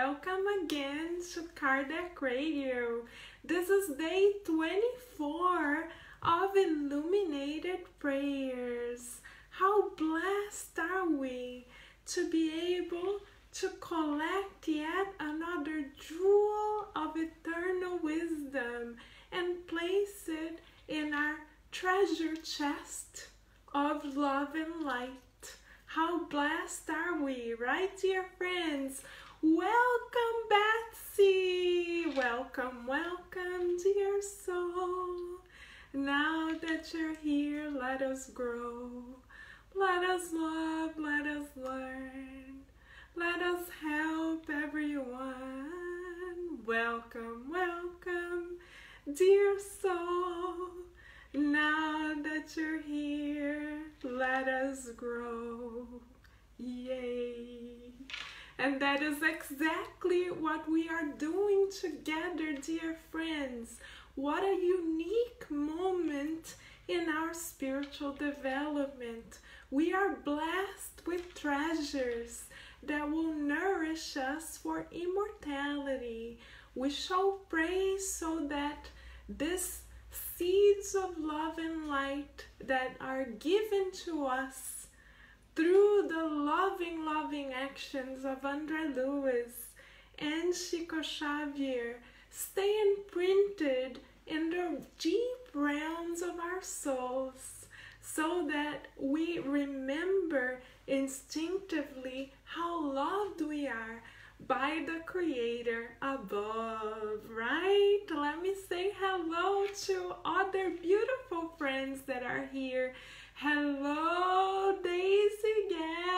welcome again to Kardec Radio. This is day 24 of Illuminated Prayers. How blessed are we to be able to collect yet another jewel of eternal wisdom and place it in our treasure chest of love and light. How blessed are we, right, dear friends? Welcome, Betsy. Welcome, welcome, dear soul. Now that you're here, let us grow. Let us love, let us learn. Let us help everyone. Welcome, welcome, dear soul. Now that you're here, let us grow. Yay! And that is exactly what we are doing together, dear friends. What a unique moment in our spiritual development. We are blessed with treasures that will nourish us for immortality. We shall pray so that this seeds of love and light that are given to us through the loving actions of André Luiz and Chico Xavier stay imprinted in the deep realms of our souls, so that we remember instinctively how loved we are by the Creator above, right? Let me say hello to other beautiful friends that are here. Hello, Daisy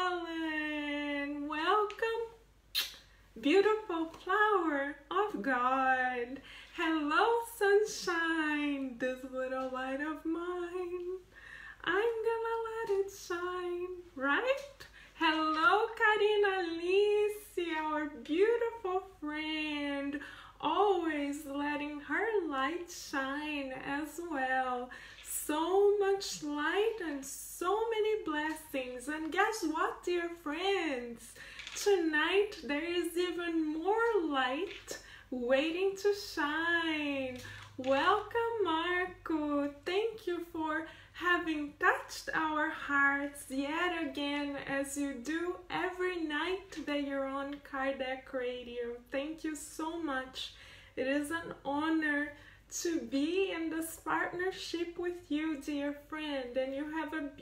Gallen. Welcome, beautiful flower of God. Hello, sunshine, this little light of mine. I'm gonna let it shine, right? Hello, Karina Alice, our beautiful friend, always letting her light shine as well. So much light and so many blessings. And guess what, dear friends? Tonight there is even more light waiting to shine. Welcome, Marco. Thank you for having touched our hearts yet again, as you do every night that you're on Kardec Radio. Thank you so much. It is an honor to be in this partnership with you, dear friend, and you have a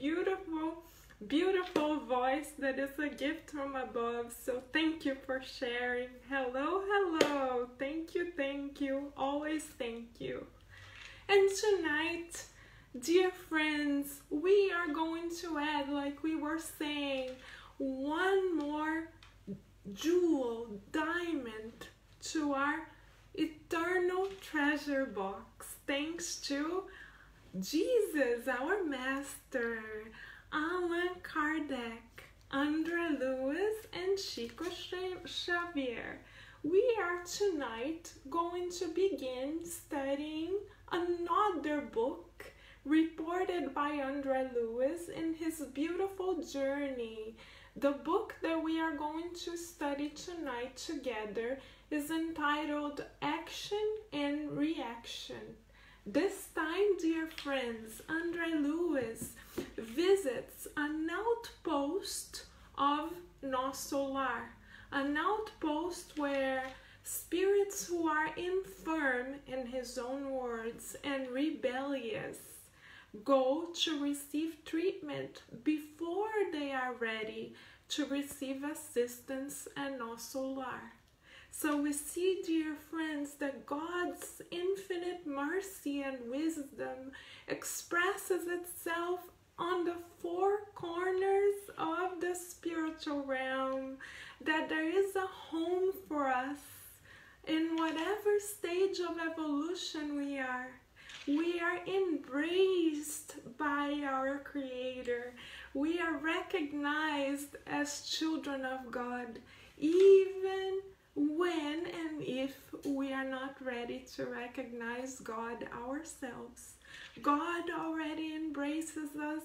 beautiful voice that is a gift from above. So thank you for sharing. Hello. Thank you. Always thank you. And tonight, dear friends, we are going to add, like we were saying, one more jewel, diamond, to our eternal treasure box, thanks to Jesus, our Master, Allan Kardec, André Luiz, and Chico Xavier. We are tonight going to begin studying another book reported by André Luiz in his beautiful journey. The book that we are going to study tonight together is entitled Action and Reaction. This time, dear friends, André Luiz visits an outpost of Nosso Lar, an outpost where spirits who are infirm, in his own words, and rebellious go to receive treatment before they are ready to receive assistance at Nosso Lar. So we see, dear friends, that God's infinite mercy and wisdom expresses itself on the four corners of the spiritual realm, that there is a home for us in whatever stage of evolution we are. We are embraced by our Creator. We are recognized as children of God, even when and if we are not ready to recognize God ourselves. God already embraces us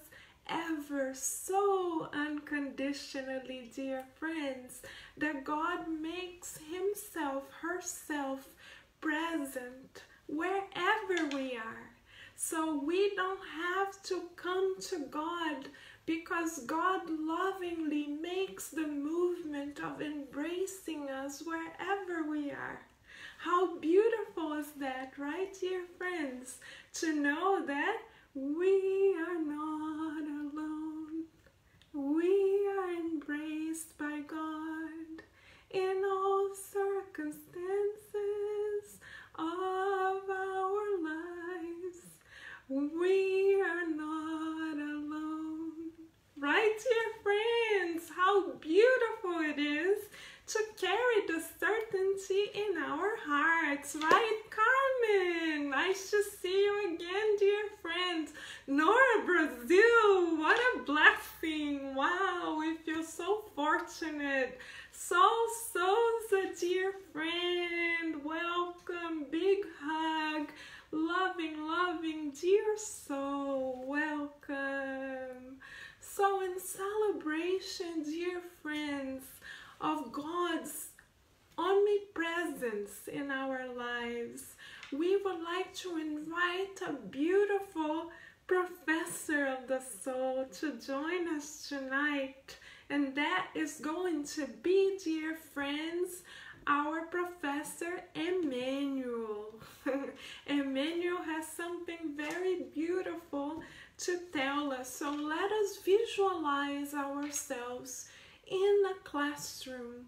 ever so unconditionally, dear friends, that God makes himself, herself present wherever we are. So we don't have to come to God, because God lovingly makes the movement of embracing us wherever we are. How beautiful is that, right, dear friends? To know that we are not alone. We are embraced by God in all circumstances of our lives. We are not alone. Right, dear friends? How beautiful it is to carry the certainty in our hearts, right, Carmen? Nice to see you again, dear friends. Nora, Brazil, what a blessing. Wow, we feel so fortunate. Souza, dear friend, welcome, big hug. Loving, dear soul, welcome. So in celebration, dear friends, of God's omnipresence in our lives, we would like to invite a beautiful professor of the soul to join us tonight. And that is going to be, dear friends, our Professor Emmanuel. Emmanuel has something very beautiful to tell us. So let us visualize ourselves in a classroom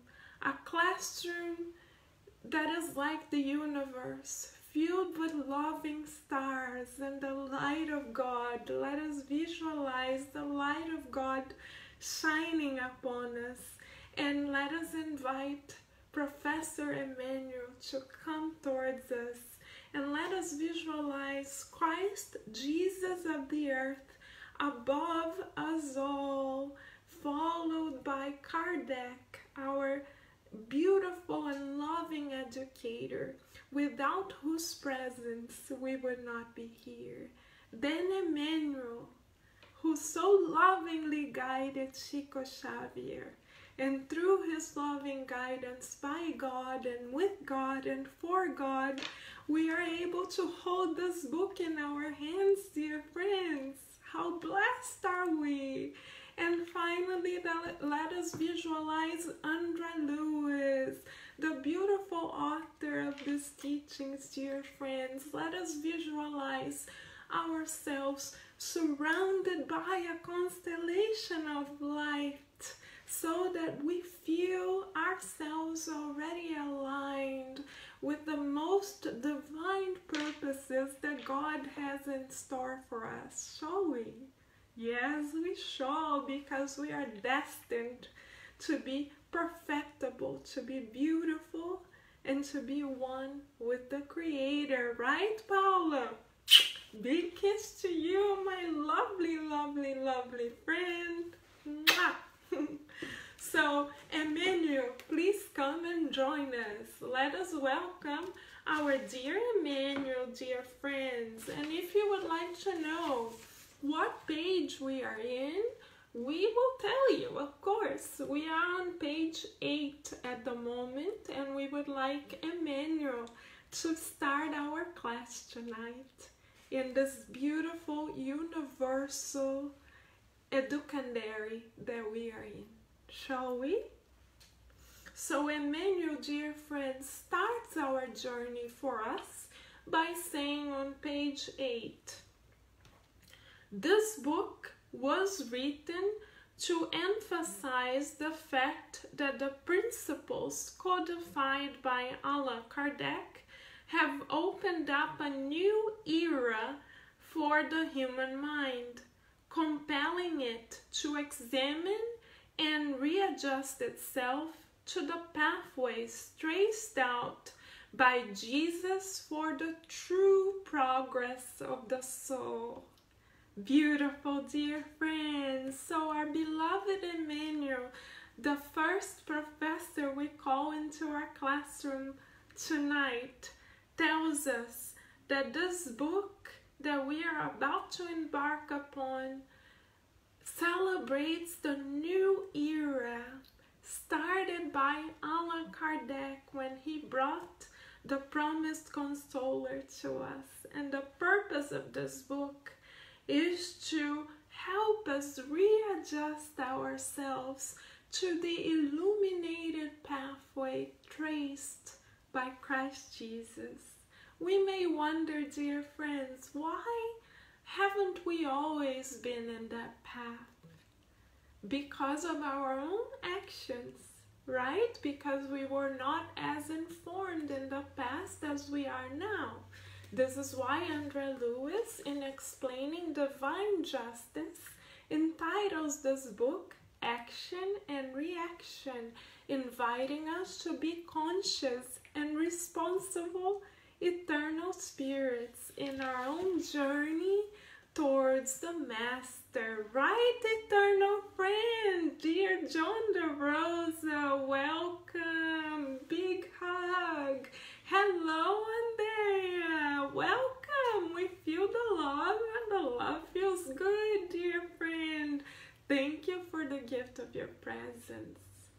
that is like the universe, filled with loving stars and the light of God. Let us visualize the light of God shining upon us, and let us invite Professor Emmanuel to come towards us, and let us visualize Christ Jesus of the earth above us all, followed by Kardec, our beautiful and loving educator, without whose presence we would not be here. Then Emmanuel, who so lovingly guided Chico Xavier, and through his loving guidance by God and with God and for God, we are able to hold this book in our hands, dear friends. How blessed are we! And finally, let us visualize Andra Lewis, the beautiful author of these teachings, dear friends. Let us visualize ourselves surrounded by a constellation of light, so that we feel ourselves already aligned with the most divine purposes that God has in store for us, shall we? Yes, we shall, because we are destined to be perfectible, to be beautiful, and to be one with the Creator. Right, Paula? Big kiss to you, my lovely friend. Mwah. So, Emmanuel, please come and join us. Let us welcome our dear Emmanuel, dear friends. And if you would like to know what page we are in, we will tell you, of course. We are on page 8 at the moment, and we would like Emmanuel to start our class tonight in this beautiful universal educandary that we are in. Shall we? So Emmanuel, dear friends, starts our journey for us by saying on page 8, this book was written to emphasize the fact that the principles codified by Allan Kardec have opened up a new era for the human mind, compelling it to examine and readjust itself to the pathways traced out by Jesus for the true progress of the soul. Beautiful, dear friends. So our beloved Emmanuel, the first professor we call into our classroom tonight, tells us that this book that we are about to embark upon celebrates the new era started by Allan Kardec when he brought the promised consoler to us. And the purpose of this book is to help us readjust ourselves to the illuminated pathway traced by Christ Jesus. We may wonder, dear friends, why haven't we always been in that path? Because of our own actions, right? Because we were not as informed in the past as we are now. This is why André Lewis, in explaining divine justice, entitles this book Action and Reaction, inviting us to be conscious and responsible eternal spirits in our own journey towards the Master. Right, eternal friend? Dear John De Rosa, welcome. Big hug. Hello, Andrea. Welcome. We feel the love, and the love feels good, dear friend. Thank you for the gift of your presence.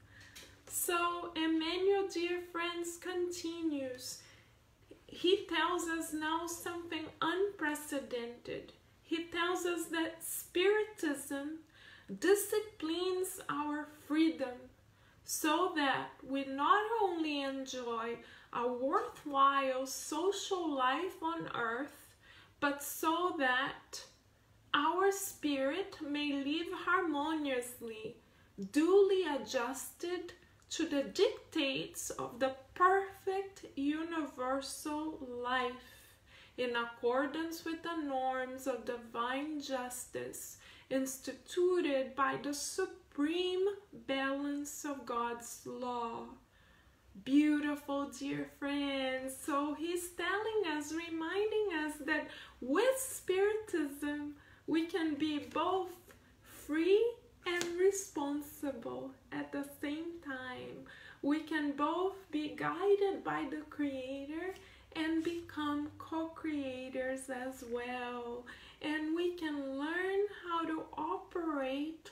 So, Emmanuel, dear friends, continues. He tells us now something unprecedented. He tells us that Spiritism disciplines our freedom so that we not only enjoy a worthwhile social life on earth, but so that our spirit may live harmoniously, duly adjusted to the dictates of the perfect universal life, in accordance with the norms of divine justice instituted by the supreme balance of God's law. Beautiful, dear friends. So he's telling us, reminding us that with Spiritism, we can be both free and responsible at the same time. We can both be guided by the Creator and become co-creators as well. And we can learn how to operate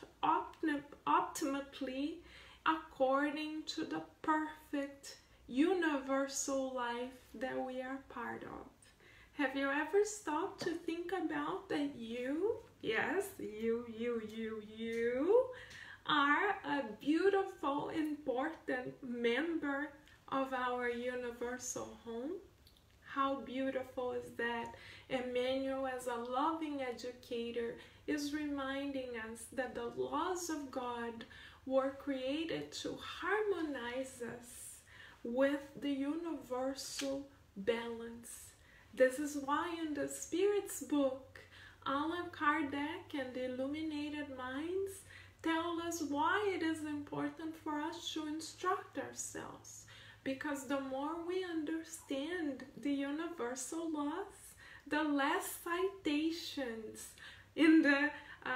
optimally according to the perfect universal life that we are part of. Have you ever stopped to think about that you, yes, you are a beautiful, important member of our universal home? How beautiful is that? Emmanuel, as a loving educator, is reminding us that the laws of God were created to harmonize us with the universal balance. This is why in the Spirit's book, Allan Kardec and the Illuminated Minds tell us why it is important for us to instruct ourselves. Because the more we understand the universal laws, the less citations in the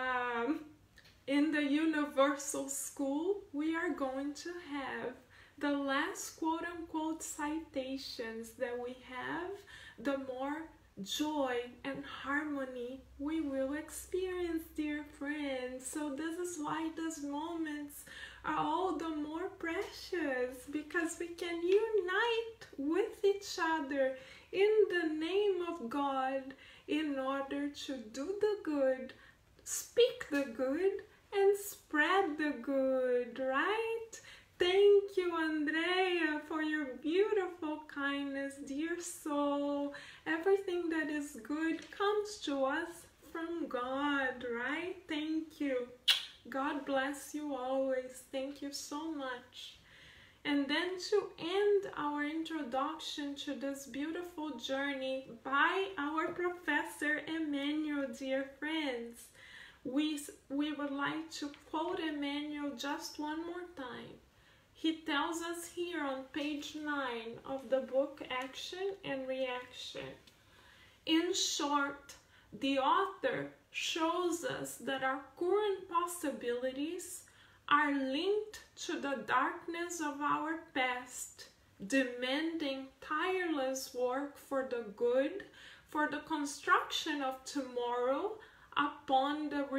universal school we are going to have. The less quote-unquote citations that we have, the more joy and harmony we will experience, dear friends. So this is why these moments are all the more precious, because we can unite with each other in the name of God in order to do the good, speak the good, and spread the good, right? Thank you, Andrea, for your beautiful kindness, dear soul. Everything that is good comes to us from God, right? Thank you. God bless you always. Thank you so much. And then to end our introduction to this beautiful journey by our Professor Emmanuel, dear friends, we would like to quote Emmanuel just one more time. He tells us here on page 9 of the book Action and Reaction. In short, the author shows us that our current possibilities are linked to the darkness of our past, demanding tireless work for the good, for the construction of tomorrow, upon the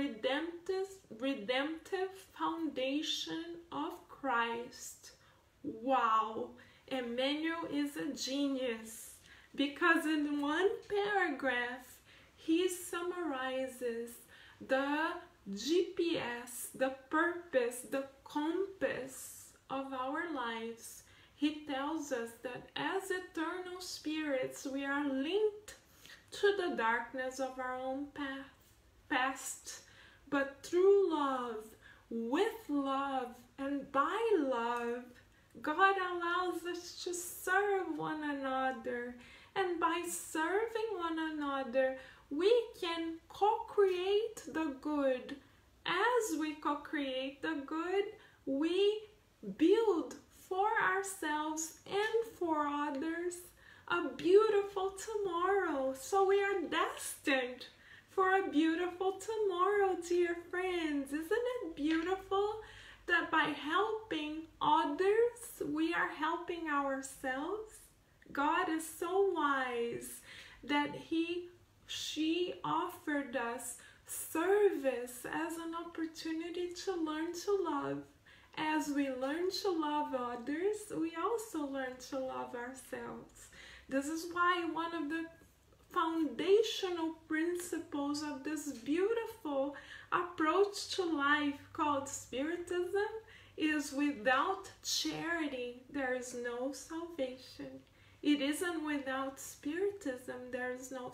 redemptive foundation of Christ. Wow, Emmanuel is a genius, because in one paragraph he summarizes the GPS, the purpose, the compass of our lives. He tells us that as eternal spirits we are linked to the darkness of our own past, but through love, with love, and by love, God allows us to serve one another. And by serving one another, we can co-create the good. As we co-create the good, we build for ourselves and for others a beautiful tomorrow. So we are destined for a beautiful tomorrow, dear friends. Isn't it beautiful that by helping others, we are helping ourselves? God is so wise that she offered us service as an opportunity to learn to love. As we learn to love others, we also learn to love ourselves. This is why one of the foundational principles of this beautiful approach to life called Spiritism is without charity, there is no salvation. It isn't without Spiritism, there is no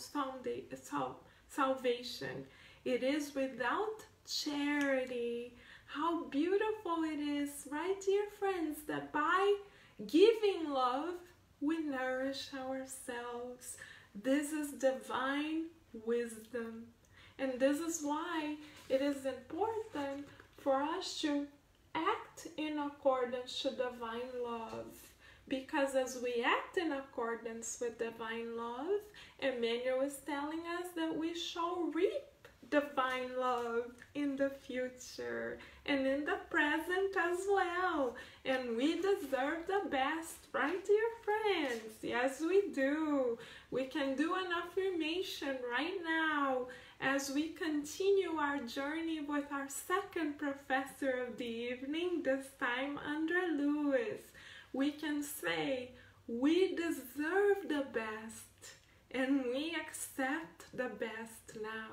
salvation. It is without charity. How beautiful it is, right, dear friends, that by giving love, we nourish ourselves. This is divine wisdom. And this is why it is important for us to act in accordance to divine love. Because as we act in accordance with divine love, Emmanuel is telling us that we shall reap divine love in the future and in the present as well. And we deserve the best, right, dear friends? Yes, we do. We can do an affirmation right now as we continue our journey with our second professor of the evening, this time Andre Lewis. We can say, we deserve the best and we accept the best now.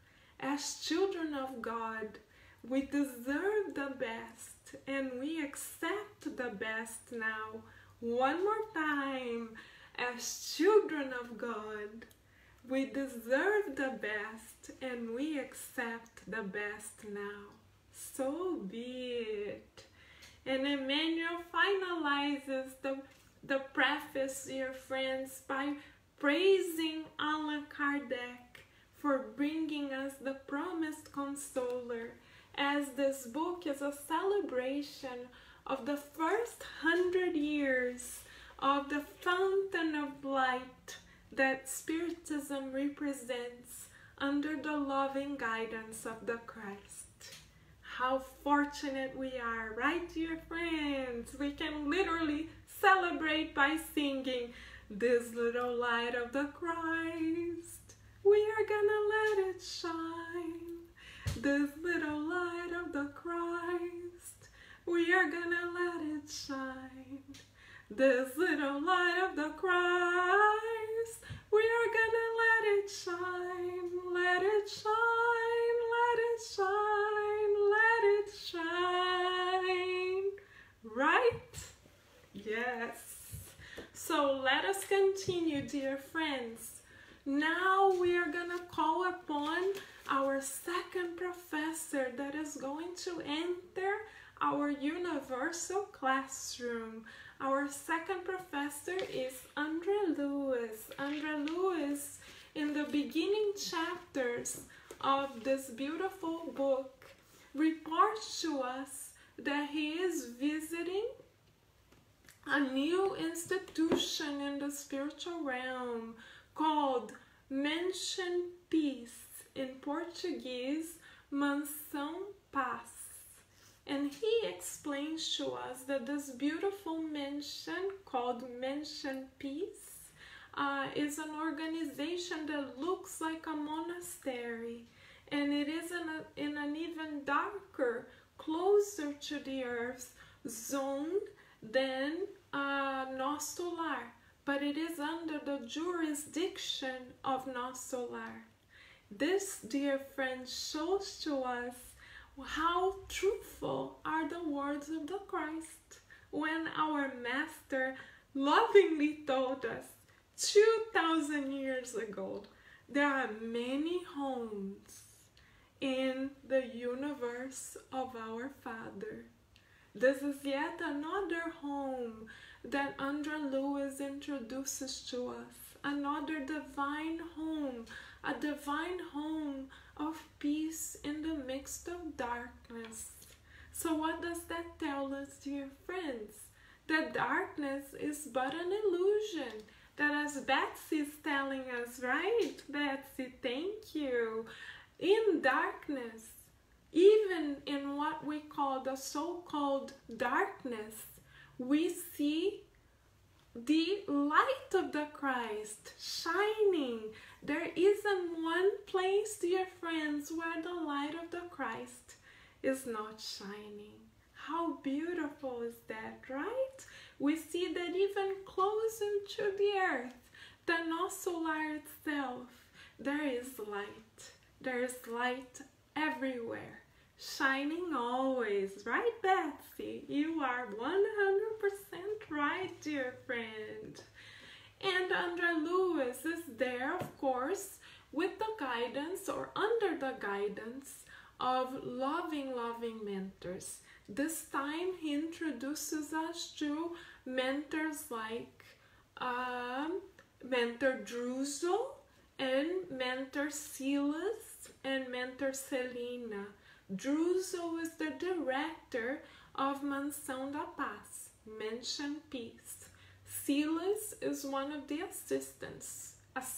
As children of God, we deserve the best and we accept the best now. One more time, as children of God, we deserve the best and we accept the best now. So be it. And Emmanuel finalizes the preface, dear friends, by praising Allan Kardec for bringing us the promised consoler, as this book is a celebration of the first 100 years of the fountain of light that Spiritism represents under the loving guidance of the Christ. How fortunate we are, right, dear friends? We can literally celebrate by singing, "This little light of the Christ, we are gonna let it shine. This little light of the Christ, we are gonna let it shine. This little light of the Christ, we are gonna let it shine. Let it shine, let it shine, let it shine." Right? Yes. So let us continue, dear friends. Now we are gonna call upon our second professor that is going to enter our universal classroom. Our second professor is Andre Lewis. Andre Lewis, in the beginning chapters of this beautiful book, reports to us that he is visiting a new institution in the spiritual realm called Mansion Peace, in Portuguese, Mansão Paz. And he explains to us that this beautiful mansion called Mansion Peace is an organization that looks like a monastery. and it is in an even darker, closer to the Earth zone than nosso lar, but it is under the jurisdiction of nosso lar. This, dear friends, shows to us how truthful are the words of the Christ when our Master lovingly told us 2,000 years ago, there are many homes in the universe of our Father. This is yet another home that Andrea Lewis introduces to us, another divine home, a divine home of peace in the midst of darkness. So what does that tell us, dear friends? That darkness is but an illusion. That, as Betsy is telling us, right? Betsy, thank you. In darkness, even in what we call the so-called darkness, we see the light of the Christ shining. There isn't one place, dear friends, where the light of the Christ is not shining. How beautiful is that, right? We see that even closer to the earth than nosso lar itself, there is light. There is light everywhere, shining always, right, Betsy? You are 100% right, dear friend. And Andrea Lewis is there, of course, with the guidance or under the guidance of loving mentors. This time he introduces us to mentors like Mentor Druso and Mentor Silas and Mentor Celina. Druso is the director of Mansão da Paz, Mansion Peace. Silas is one of the assistants,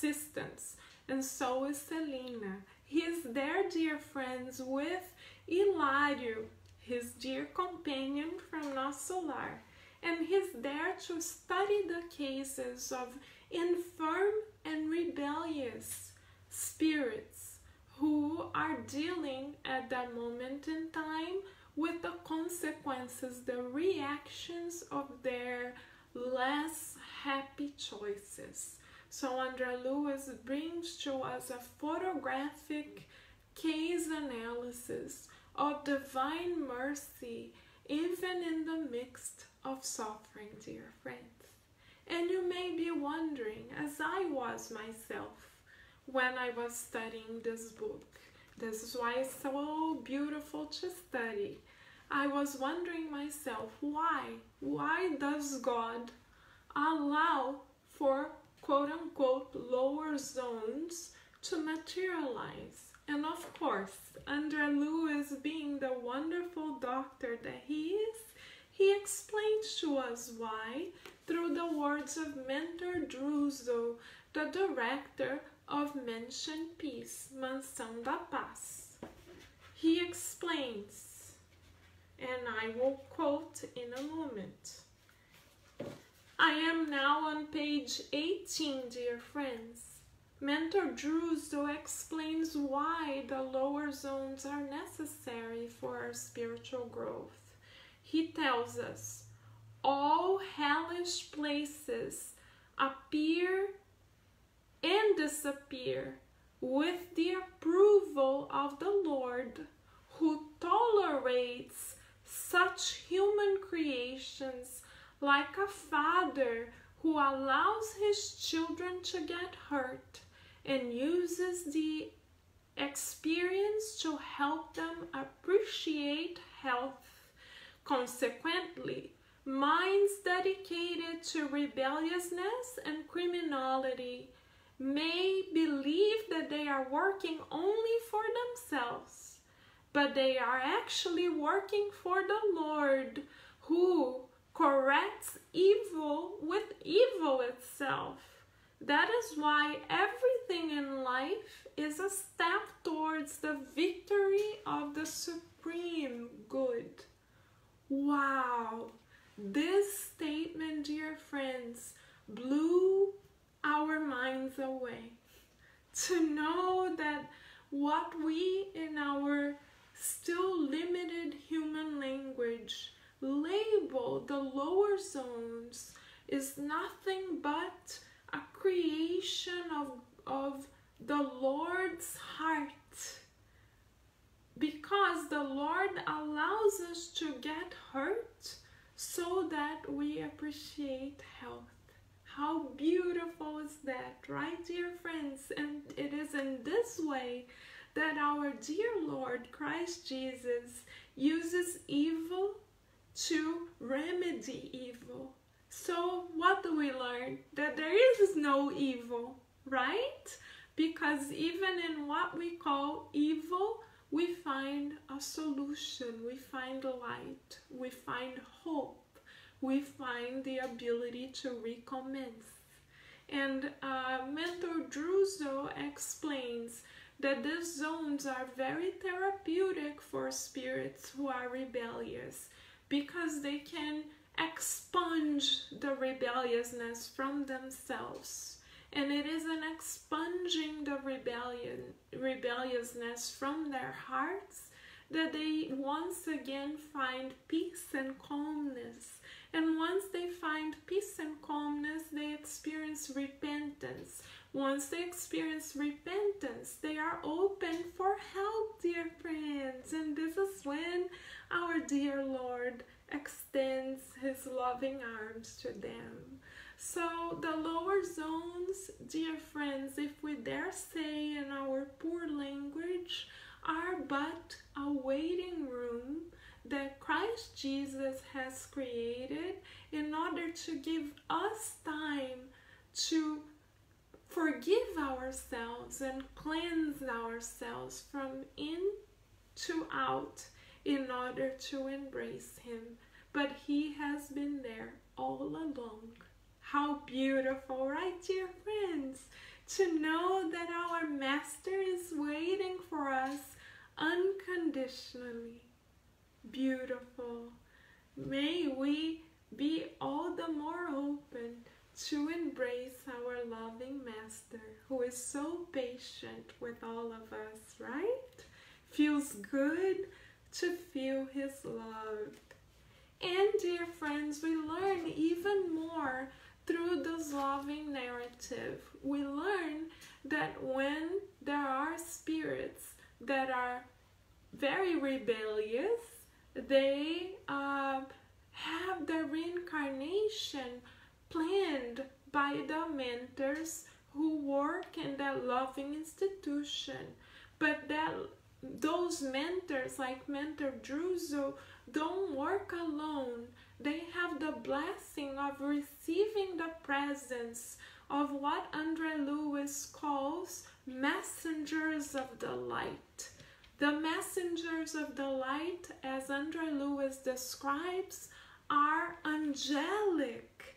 and so is Celina. He is there, dear friends, with Hilário, his dear companion from nosso lar, and he's there to study the cases of infirm and rebellious spirits who are dealing at that moment in time with the consequences, the reactions of their less happy choices. So Andrea Lewis brings to us a photographic case analysis of divine mercy even in the midst of suffering, dear friends. And you may be wondering, as I was myself when I was studying this book, this is why it's so beautiful to study. I was wondering myself, why does God allow for quote-unquote lower zones to materialize? And of course, Andrea Lewis, being the wonderful doctor that he is, he explains to us why through the words of Mentor Druso, the director of Mansion Peace, Mansão da Paz. He explains, and I will quote in a moment. I am now on page 18, dear friends. Mentor Druso explains why the lower zones are necessary for our spiritual growth. He tells us, all hellish places appear and disappear with the approval of the Lord, who tolerates such human creations like a father who allows his children to get hurt and uses the experience to help them appreciate health. Consequently, minds dedicated to rebelliousness and criminality may believe that they are working only for themselves, but they are actually working for the Lord, who corrects evil with evil itself. That is why everything in life is a step towards the victory of the supreme good. Wow! This statement, dear friends, blew our minds away. To know that what we in our still limited human language label the lower zones is nothing but a creation of the Lord's heart, because the Lord allows us to get hurt so that we appreciate health. How beautiful is that, right, dear friends? And it is in this way that our dear Lord Christ Jesus uses evil to remedy evil. So what do we learn? That there is no evil, right? Because even in what we call evil, we find a solution, we find light, we find hope, we find the ability to recommence. And Mentor Druzo explains that these zones are very therapeutic for spirits who are rebellious, because they can expunge the rebelliousness from themselves. And it is an expunging the rebelliousness from their hearts that they once again find peace and calmness. And once they find peace and calmness, they experience repentance. Once they experience repentance, they are open for help, dear friends. And this is when our dear Lord extends his loving arms to them. So the lower zones, dear friends, if we dare say in our poor language, are but a waiting room that Christ Jesus has created in order to give us time to forgive ourselves and cleanse ourselves from in to out in order to embrace him. But he has been there all along. How beautiful, right, dear friends? To know that our Master is waiting for us unconditionally. Beautiful. May we be all the more open to embrace our loving Master, who is so patient with all of us, right? Feels good to feel his love. And dear friends, we learn even more through this loving narrative. We learn that when there are spirits that are very rebellious, they have their reincarnation planned by the mentors who work in that loving institution. But that those mentors, like Mentor Druzo, don't work alone. They have the blessing of receiving the presence of what Andre Lewis calls messengers of the light. The messengers of the light, as Andre Lewis describes, are angelic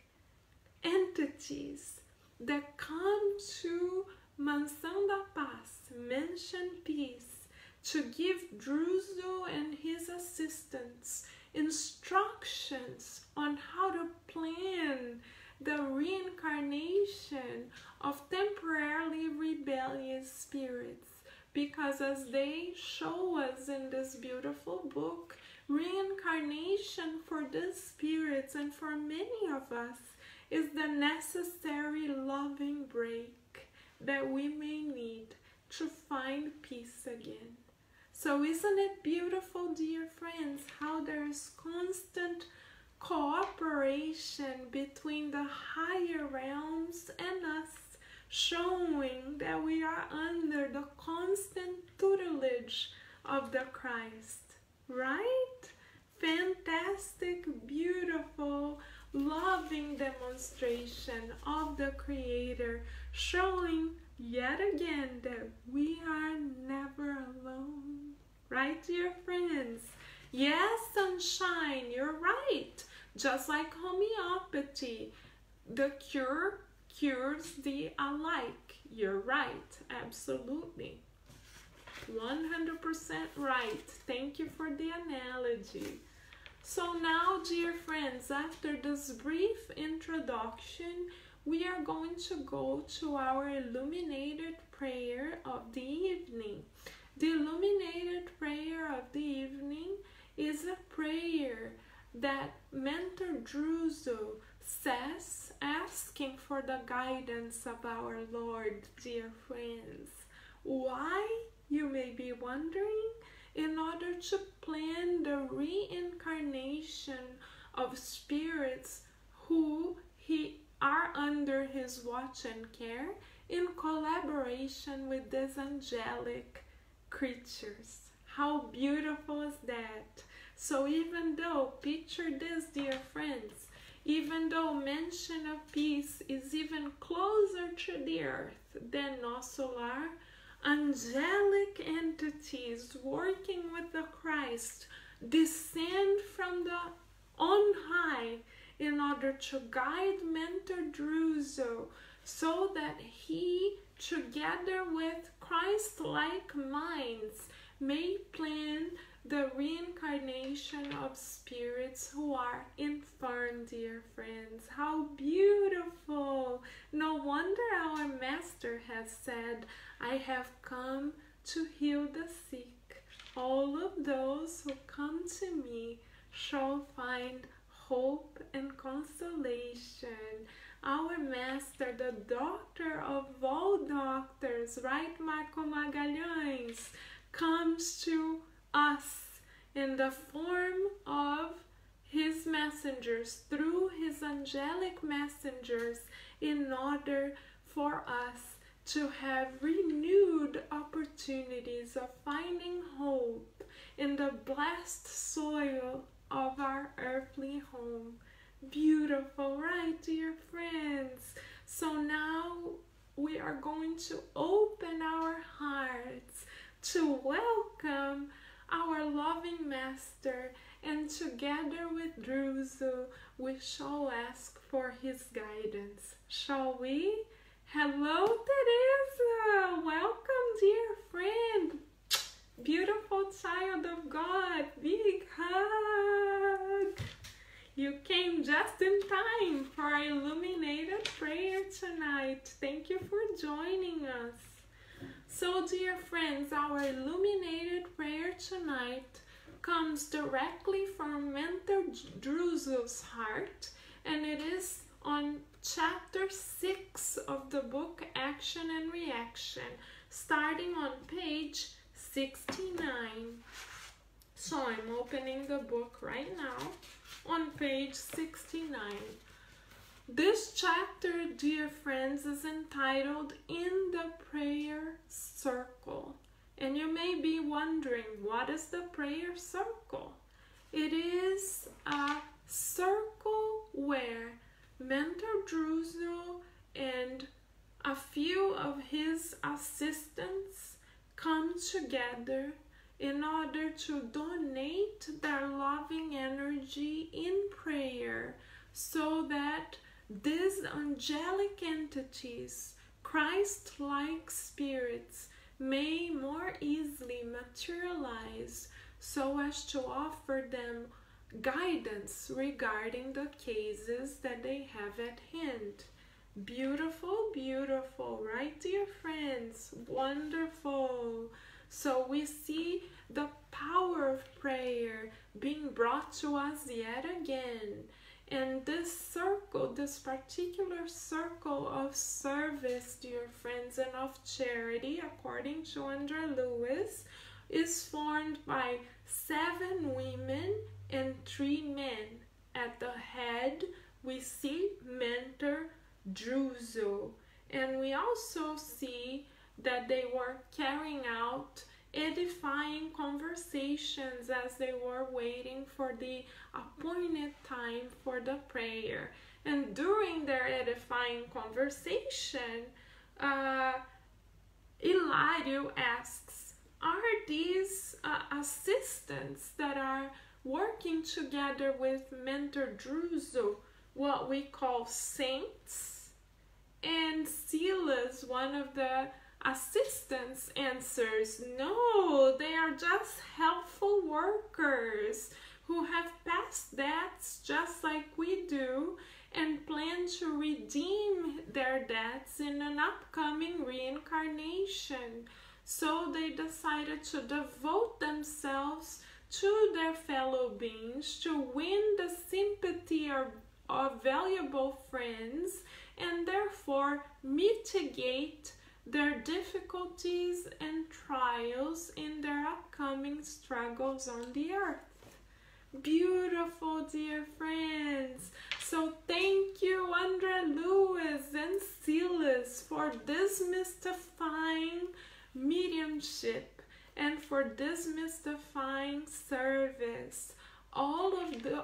entities that come to Mansão da Paz, Mansion Peace, to give Druzo and his assistants instructions on how to plan the reincarnation of temporarily rebellious spirits. Because as they show us in this beautiful book, reincarnation for these spirits and for many of us is the necessary loving break that we may need to find peace again. So isn't it beautiful, dear friends, how there's constant cooperation between the higher realms and us, showing that we are under the constant tutelage of the Christ, right? Fantastic, beautiful, loving demonstration of the Creator, showing yet again that we are never alone. Right, dear friends? Yes, sunshine, you're right. Just like homeopathy, the cure cures the alike. You're right, absolutely. 100% right. Thank you for the analogy. So now, dear friends, after this brief introduction, we are going to go to our illuminated prayer of the evening. The illuminated prayer of the evening is a prayer that Mentor Druso says, asking for the guidance of our Lord, dear friends. Why, you may be wondering? In order to plan the reincarnation of spirits who are under his watch and care in collaboration with these angelic creatures. How beautiful is that? So even though, picture this, dear friends, even though mention of peace is even closer to the earth than Nosolar, angelic entities working with the Christ descend from the on high in order to guide Mentor Druso so that he, together with Christ-like minds, may plan the reincarnation of spirits who are infirm, dear friends. How beautiful! No wonder our Master has said, I have come to heal the sick. All of those who come to me shall find hope and consolation. Our Master, the doctor of all doctors, right, Marco Magalhães, comes to us in the form of his messengers, through his angelic messengers, in order for us to have renewed opportunities of finding hope in the blessed soil of our earthly home. Beautiful, right, dear friends? So now we are going to open our hearts to welcome our loving Master, and together with Druso we shall ask for his guidance. Shall we? Hello, Teresa! Welcome, dear friend! Beautiful child of God! Big hug! You came just in time for our illuminated prayer tonight. Thank you for joining us. So, dear friends, our illuminated prayer tonight comes directly from Mentor Druso's heart, and it is on chapter 6 of the book Action and Reaction, starting on page 69. So I'm opening the book right now on page 69. This chapter, dear friends, is entitled In the Prayer Circle. And you may be wondering, what is the prayer circle? It is a circle where Mentor Druso and a few of his assistants come together in order to donate their loving energy in prayer so that these angelic entities, Christ-like spirits, may more easily materialize so as to offer them guidance regarding the cases that they have at hand. Beautiful, beautiful, right, dear friends? Wonderful. So we see the power of prayer being brought to us yet again. And this circle, this particular circle of service, dear friends, and of charity, according to Andrea Lewis, is formed by 7 women and 3 men. At the head, we see Mentor Druso. And we also see that they were carrying out edifying conversations as they were waiting for the appointed time for the prayer. And during their edifying conversation, Hilario asks, are these assistants that are working together with Mentor Druso what we call saints? And Silas, one of the assistants, answers, no, they are just helpful workers who have past debts just like we do, and plan to redeem their debts in an upcoming reincarnation. So they decided to devote themselves to their fellow beings, to win the sympathy of valuable friends, and therefore mitigate their difficulties and trials in their upcoming struggles on the earth. Beautiful, dear friends. So thank you, Andrea Lewis and Silas, for this mystifying mediumship and for this mystifying service. All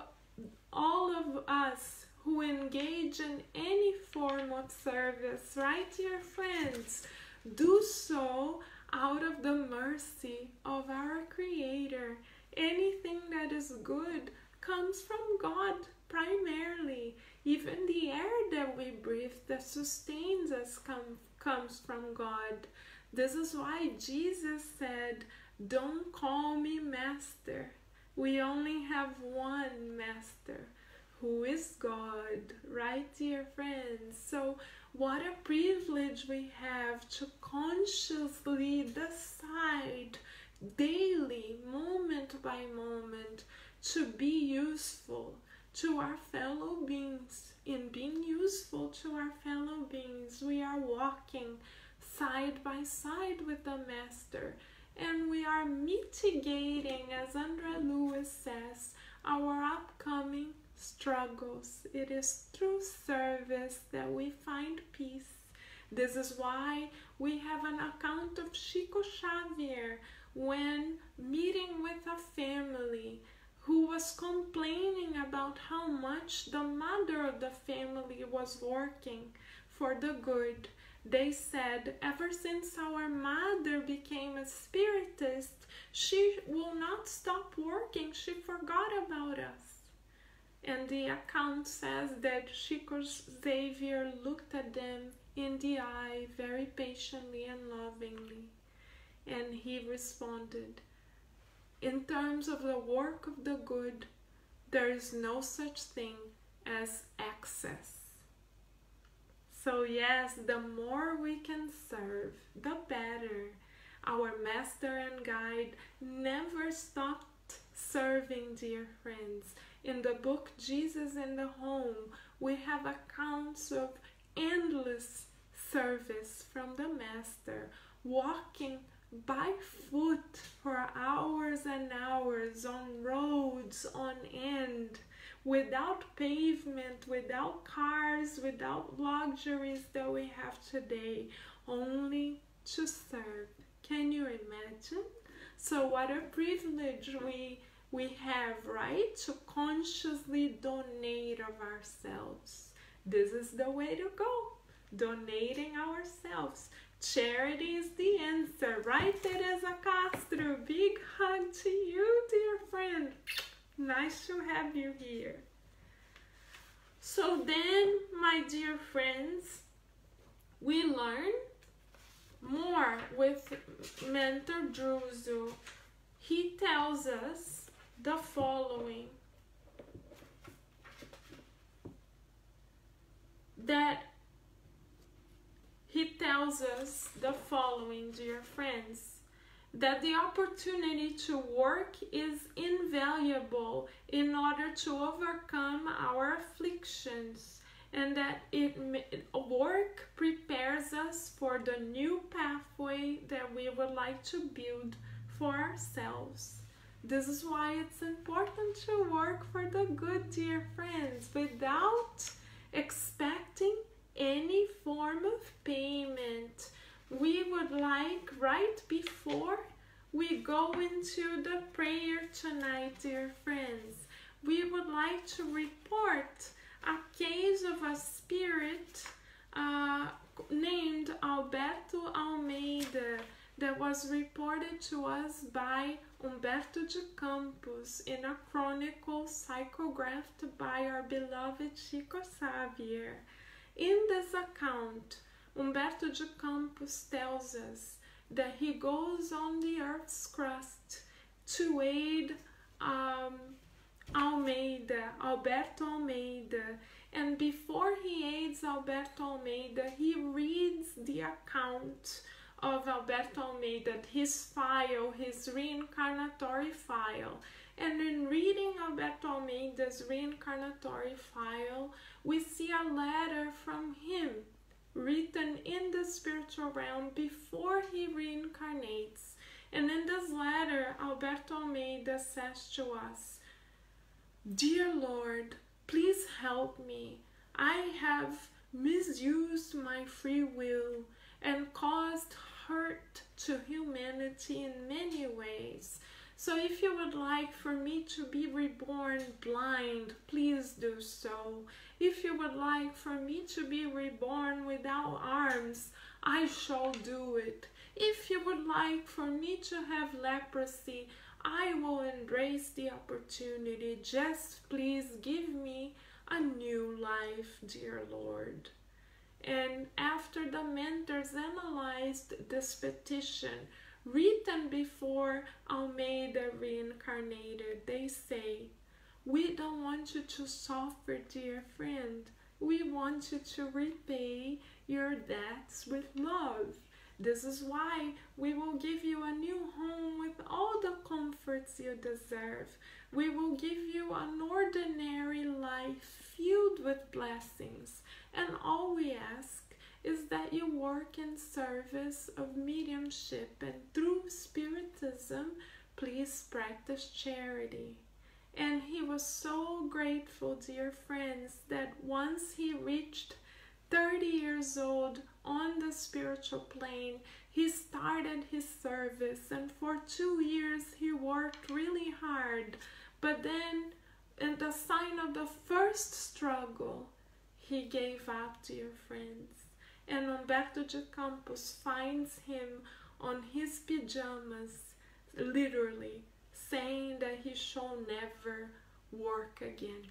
of us who engage in any form of service, right, dear friends, do so out of the mercy of our Creator. Anything that is good comes from God primarily. Even the air that we breathe that sustains us comes from God. This is why Jesus said, "Don't call me master. We only have one master, who is God," right, dear friends? So what a privilege we have to consciously decide daily, moment by moment, to be useful to our fellow beings. In being useful to our fellow beings, we are walking side by side with the Master, and we are mitigating, as Andrea Lewis says, our upcoming struggles. It is through service that we find peace. This is why we have an account of Chico Xavier when meeting with a family who was complaining about how much the mother of the family was working for the good. They said, ever since our mother became a spiritist, she will not stop working. She forgot about us. And the account says that Chico Xavier looked at them in the eye very patiently and lovingly. And he responded, "In terms of the work of the good, there is no such thing as excess." So yes, the more we can serve, the better. Our Master and Guide never stopped serving, dear friends. In the book Jesus in the Home, we have accounts of endless service from the Master, walking by foot for hours and hours on roads on end, without pavement, without cars, without luxuries that we have today, only to serve. Can you imagine? So what a privilege we have, right? To consciously donate of ourselves. This is the way to go. Donating ourselves. Charity is the answer, right, Teresa Castro? Big hug to you, dear friend. Nice to have you here. So then, my dear friends, we learn more with Mentor Druso. He tells us the following, dear friends, that the opportunity to work is invaluable in order to overcome our afflictions, and that work prepares us for the new pathway that we would like to build for ourselves. This is why it's important to work for the good, dear friends, without expecting any form of payment. We would like, right before we go into the prayer tonight, dear friends, we would like to report a case of a spirit named Alberto Almeida that was reported to us by Humberto de Campos in a chronicle psychographed by our beloved Chico Xavier. In this account, Humberto de Campos tells us that he goes on the earth's crust to aid Alberto Almeida, and And before he aids Alberto Almeida, he reads the account of Alberto Almeida, his file, his reincarnatory file. And in reading Alberto Almeida's reincarnatory file, we see a letter from him written in the spiritual realm before he reincarnates. And in this letter, Alberto Almeida says to us, "Dear Lord, please help me. I have misused my free will and caused hurt to humanity in many ways. So if you would like for me to be reborn blind, please do so. If you would like for me to be reborn without arms, I shall do it. If you would like for me to have leprosy, I will embrace the opportunity. Just please give me a new life, dear Lord." And after the mentors analyzed this petition, written before Almeida reincarnated, they say, "We don't want you to suffer, dear friend. We want you to repay your debts with love. This is why we will give you a new home with all the comforts you deserve. We will give you an ordinary life filled with blessings. And all we ask is that you work in service of mediumship, and through spiritism, please practice charity." And he was so grateful, dear friends, that once he reached 30 years old on the spiritual plane, he started his service, and for 2 years he worked really hard. But then, in the sign of the first struggle, he gave up, dear friends. And Humberto de Campos finds him on his pajamas, literally, saying that he shall never work again.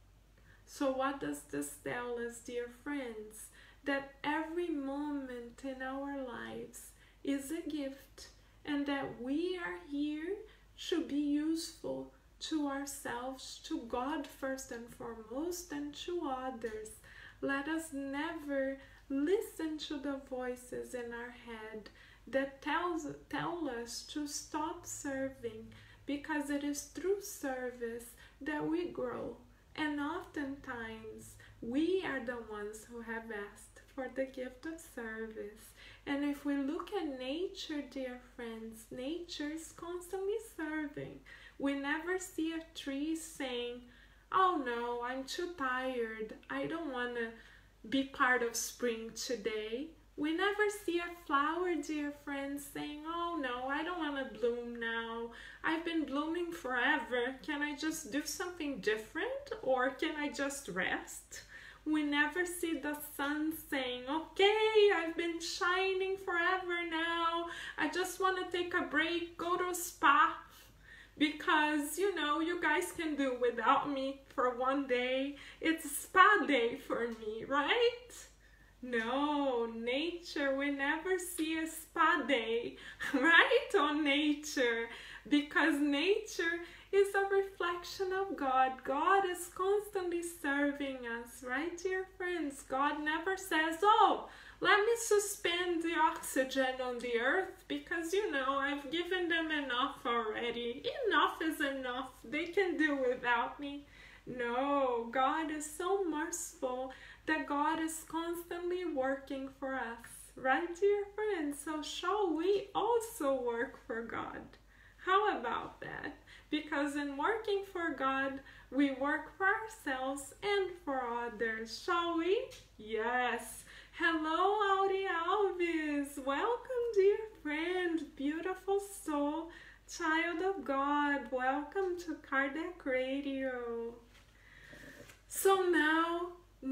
So what does this tell us, dear friends? That every moment in our lives is a gift, and that we are here to be useful to ourselves, to God first and foremost, and to others. Let us never listen to the voices in our head that tell us to stop serving, because it is through service that we grow. And oftentimes, we are the ones who have asked for the gift of service. And if we look at nature, dear friends, nature is constantly serving. We never see a tree saying, "Oh no, I'm too tired. I don't want to be part of spring today." We never see a flower, dear friends, saying, "Oh no, I don't want to bloom now. I've been blooming forever. Can I just do something different, or can I just rest?" We never see the sun saying, "Okay, I've been shining forever now. I just want to take a break, go to a spa, because, you know, you guys can do without me for one day. It's spa day for me, right?" No, nature, we never see a spa day, right, on nature, because nature is a reflection of God. God is constantly serving us, right, dear friends? God never says, "Oh, let me suspend the oxygen on the earth because, you know, I've given them enough already. Enough is enough. They can do without me." No, God is so merciful that God is constantly working for us, right, dear friends? So shall we also work for God? How about that? Because in working for God, we work for ourselves and for others, shall we? Yes. Hello, Audi Alves. Welcome, dear friend, beautiful soul, child of God. Welcome to Kardec Radio. So now,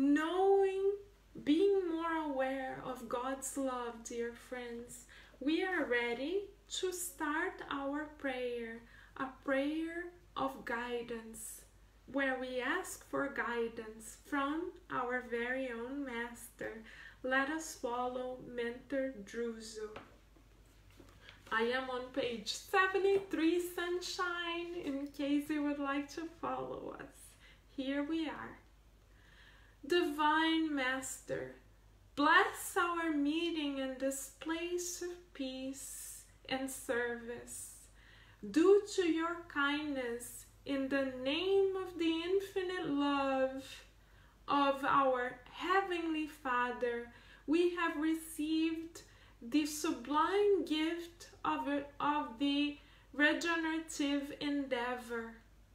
being more aware of God's love, dear friends, we are ready to start our prayer, a prayer of guidance, where we ask for guidance from our very own Master. Let us follow Mentor Druso. I am on page 73, Sunshine, in case you would like to follow us. Here we are. The Divine Master, bless our meeting in this place of peace and service. Due to your kindness, in the name of the infinite love of our Heavenly Father, we have received the sublime gift of the regenerative endeavor.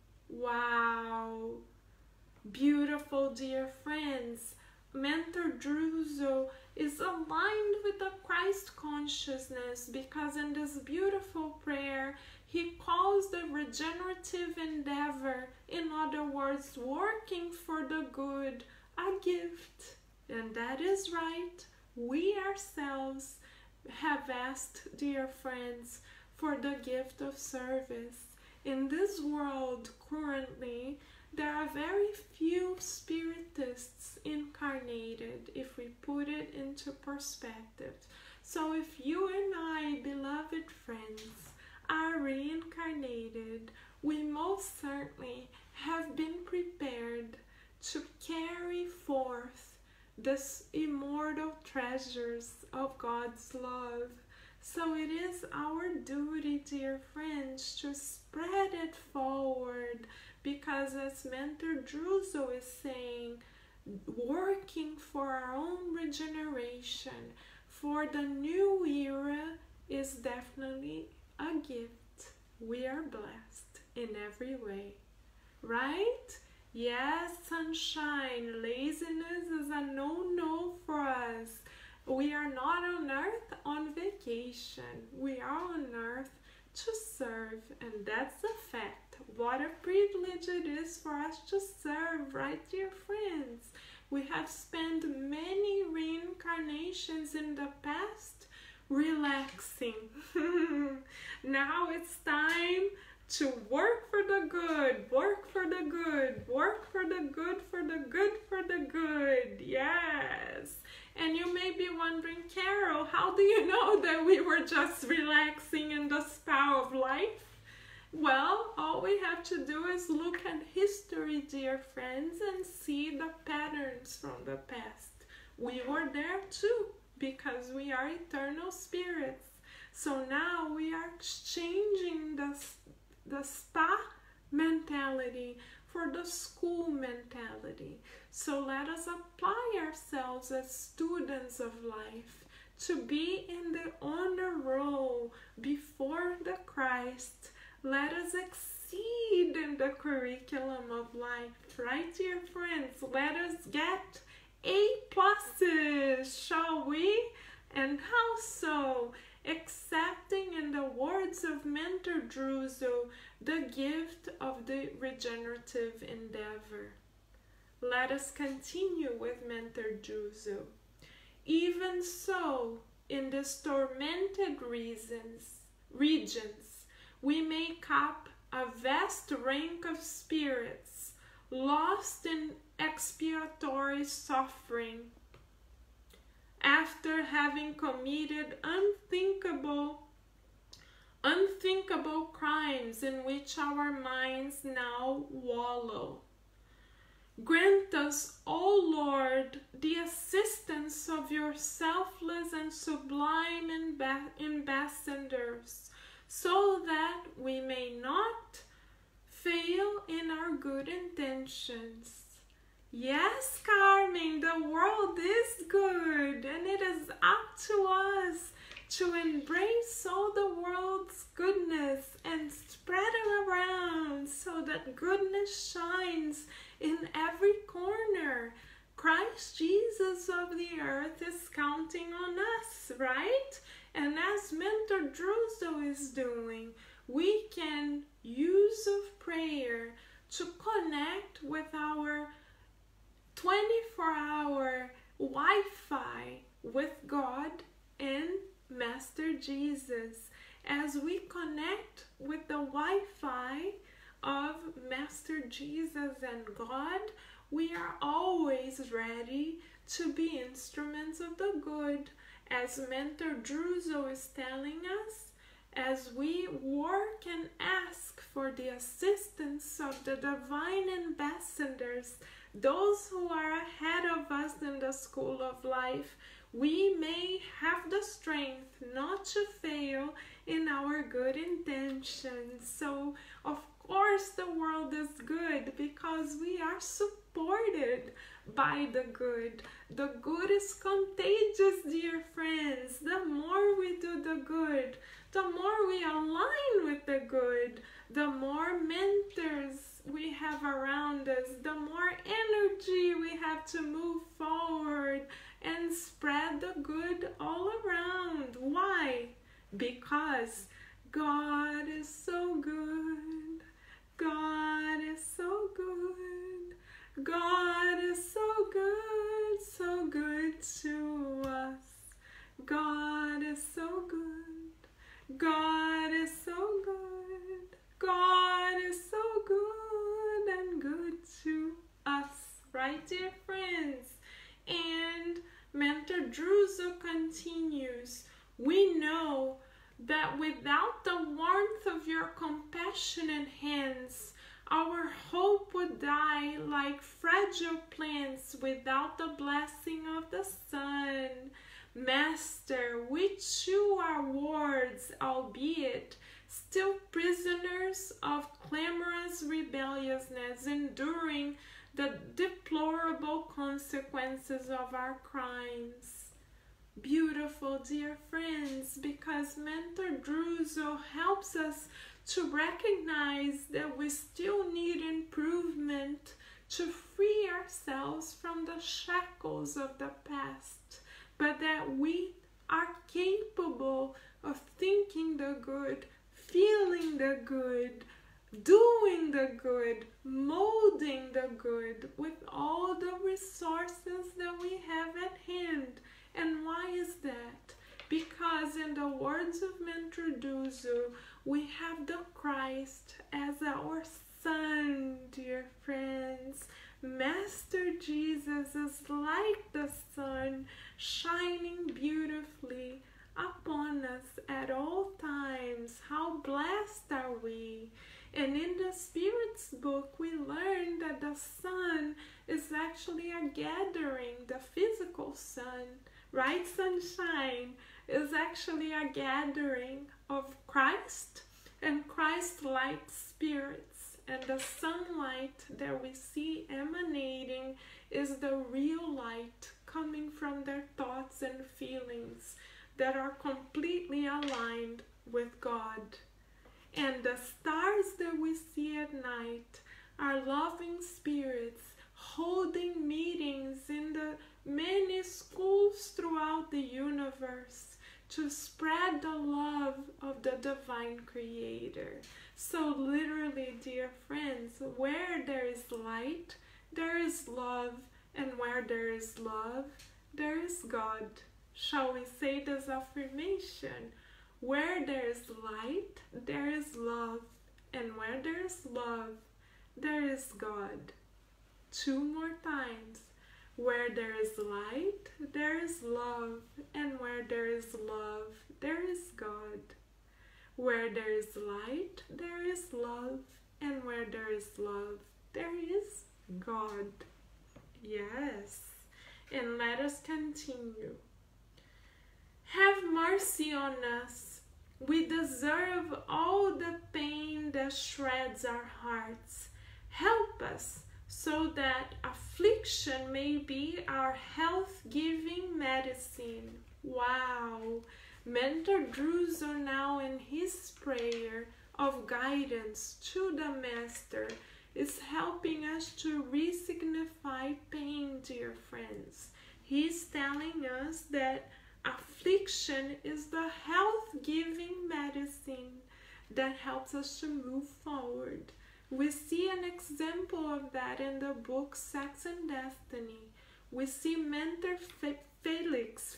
Wow! Beautiful, dear friends. Mentor Druzo is aligned with the Christ consciousness because in this beautiful prayer, he calls the regenerative endeavor, in other words, working for the good, a gift. And that is right. We ourselves have asked, dear friends, for the gift of service. In this world currently, there are very few spiritists incarnated, if we put it into perspective. So if you and I, beloved friends, are reincarnated, we most certainly have been prepared to carry forth this immortal treasures of God's love. So it is our duty, dear friends, to spread it forward, because as Mentor Druzo is saying, working for our own regeneration, for the new era, is definitely a gift. We are blessed in every way, right? Yes, sunshine, laziness is a no-no for us. We are not on earth on vacation. We are on earth to serve, and that's a fact. What a privilege it is for us to serve, right, dear friends? We have spent many reincarnations in the past relaxing. Now it's time to work for the good, work for the good, work for the good, for the good, for the good. Yes. And you may be wondering, Carol, how do you know that we were just relaxing in the spa of life? Well, all we have to do is look at history, dear friends, and see the patterns from the past. We were there too, because we are eternal spirits. So now we are exchanging the spa mentality for the school mentality. So let us apply ourselves as students of life to be in the honor roll before the Christ. Let us exceed in the curriculum of life, right, dear friends? Let us get A+, shall we? And how so? Accepting, in the words of Mentor Druzo, the gift of the regenerative endeavor. Let us continue with Mentor Druzo. Even so, in these tormented regions, we make up a vast rank of spirits lost in expiatory suffering, after having committed unthinkable crimes in which our minds now wallow. Grant us, O Lord, the assistance of your selfless and sublime ambassadors, so that we may not fail in our good intentions. Yes, Carmen, the world is good, and it is up to us to embrace all the world's goodness and spread it around so that goodness shines in every corner. Christ Jesus of the earth is counting on us, right? And as Mentor Druzo is doing, we can use of prayer to connect with our 24-hour Wi-Fi with God and Master Jesus. As we connect with the Wi-Fi of Master Jesus and God, we are always ready to be instruments of the good. As Mentor Druzo is telling us, as we work and ask for the assistance of the divine ambassadors, those who are ahead of the school of life, we may have the strength not to fail in our good intentions. So, of course, the world is good because we are supported by the good. The good is contagious, dear friends. The more we do the good, the more we align with the good, the more mentors we have around us, the more energy we have to move forward and spread the good all around. Why? Because God is so good. God is so good. God is so good to us. God is so good. God is so good. God is so good and good to us. Right, dear friends? And Mentor Druzo continues, we know that without the warmth of your compassionate hands, our hope would die like fragile plants without the blessing of the sun. Master, we chew our words, albeit still prisoners of clamorous rebelliousness, enduring the deplorable consequences of our crimes. Beautiful, dear friends, because Mentor Druzo helps us to recognize that we still need improvement to free ourselves from the shackles of the past, but that we are capable of thinking the good, feeling the good, doing the good, molding the good with all the resources that we have at hand. And why is that? Because in the words of Mentor Druzo, we have the Christ as our sun, dear friends. Master Jesus is like the sun, shining beautifully upon us at all times. How blessed are we! And in the Spirit's book, we learn that the sun is actually a gathering, the physical sun, right? Sunshine is actually a gathering of Christ and Christ-like spirits. And the sunlight that we see emanating is the real light coming from their thoughts and feelings that are completely aligned with God. And the stars that we see at night are loving spirits holding meetings in the many schools throughout the universe to spread the love of the divine creator. So literally, dear friends, where there is light, there is love, and where there is love, there is God. Shall we say this affirmation? Where there is light, there is love, and where there is love, there is God. 2 more times. Where there is light, there is love, and where there is love, there is God. Where there is light, there is love, and where there is love, there is God. Yes. And let us continue. Have mercy on us. We deserve all the pain that shreds our hearts. Help us so that affliction may be our health-giving medicine. Wow! Mentor Druzo now in his prayer of guidance to the Master is helping us to re-signify pain, dear friends. He's telling us that affliction is the health-giving medicine that helps us to move forward. We see an example of that in the book Sex and Destiny. We see Mentor Felix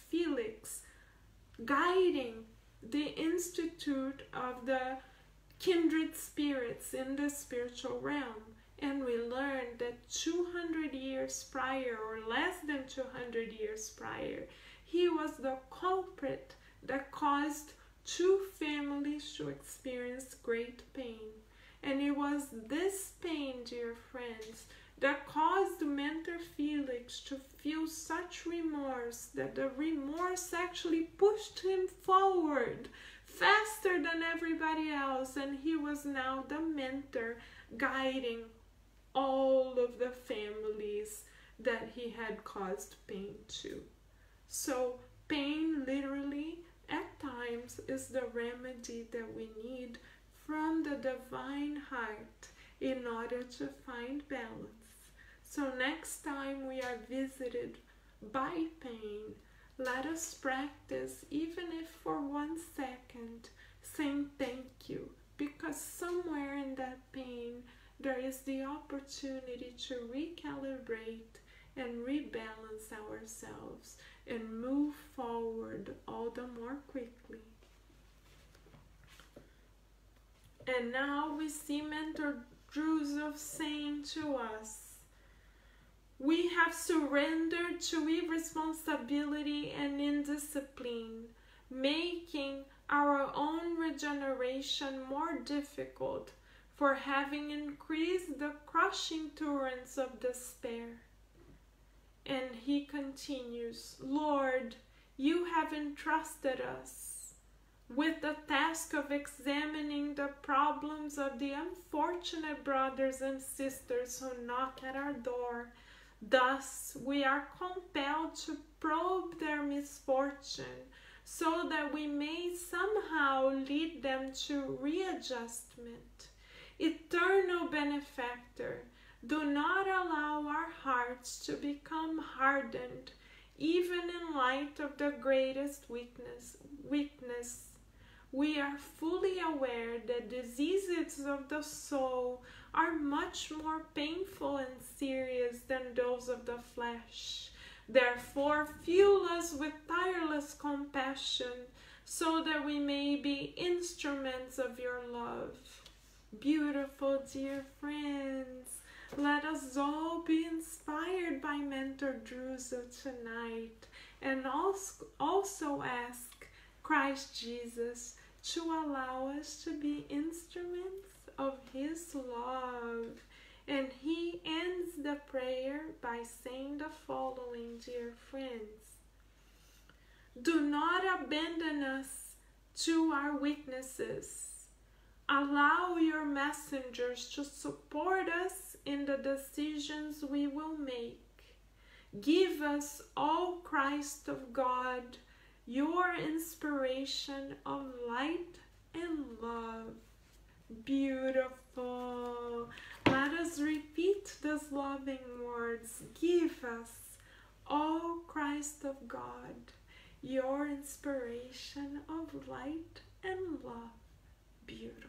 guiding the Institute of the Kindred Spirits in the spiritual realm. And we learn that 200 years prior, or less than 200 years prior, he was the culprit that caused 2 families to experience great pain. And it was this pain, dear friends, that caused Mentor Felix to feel such remorse that the remorse actually pushed him forward faster than everybody else, and he was now the mentor guiding all of the families that he had caused pain to. So pain literally at times is the remedy that we need from the divine heart in order to find balance. So next time we are visited by pain, let us practice, even if for 1 second, saying thank you, because somewhere in that pain there is the opportunity to recalibrate and rebalance ourselves and move forward all the more quickly. And now we see Mentor Joseph saying to us, we have surrendered to irresponsibility and indiscipline, making our own regeneration more difficult for having increased the crushing torrents of despair. And he continues, Lord, you have entrusted us with the task of examining the problems of the unfortunate brothers and sisters who knock at our door. Thus, we are compelled to probe their misfortune so that we may somehow lead them to readjustment. Eternal Benefactor, do not allow our hearts to become hardened, even in light of the greatest weakness. We are fully aware that diseases of the soul are much more painful and serious than those of the flesh. Therefore, fuel us with tireless compassion, so that we may be instruments of your love. Beautiful, dear friends, let us all be inspired by Mentor Joseph tonight, and also ask Christ Jesus to allow us to be instruments of his love. And he ends the prayer by saying the following, dear friends. Do not abandon us to our weaknesses. Allow your messengers to support us in the decisions we will make. Give us, O Christ of God, your inspiration of light and love. Beautiful. Let us repeat these loving words. Give us, O Christ of God, your inspiration of light and love. Beautiful.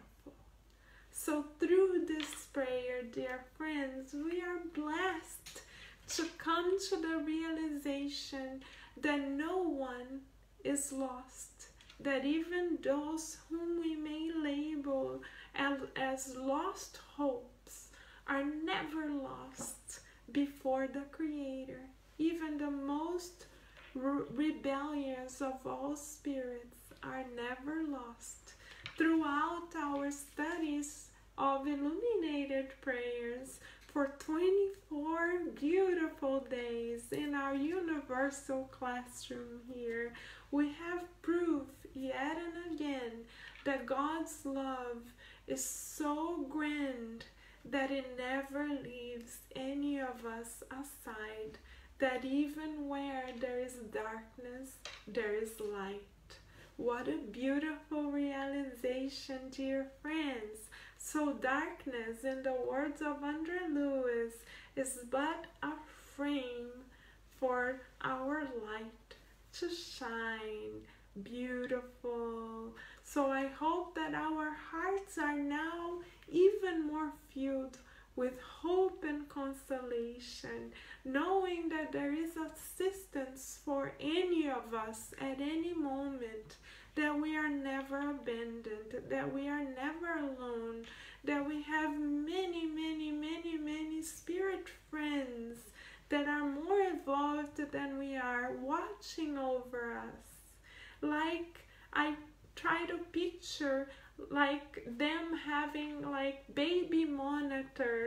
So through this prayer, dear friends, we are blessed to come to the realization that no one is lost, that even those whom we may label as lost hopes are never lost before the Creator. Even the most rebellious of all spirits are never lost. Throughout our studies of Illuminated Prayers for 24 beautiful days in our universal classroom here, we have proof yet and again that God's love is so grand that it never leaves any of us aside, that even where there is darkness, there is light. What a beautiful realization, dear friends. So darkness, in the words of Andre Lewis, is but a frame for our light to shine. Beautiful. So I hope that our hearts are now even more filled with hope and consolation, knowing that there is assistance for any of us at any moment, that we are never abandoned, that we are never alone, that we have many, many, many, many spirit friends that are more evolved than we are, watching over us. Like I try to picture like them having like baby monitors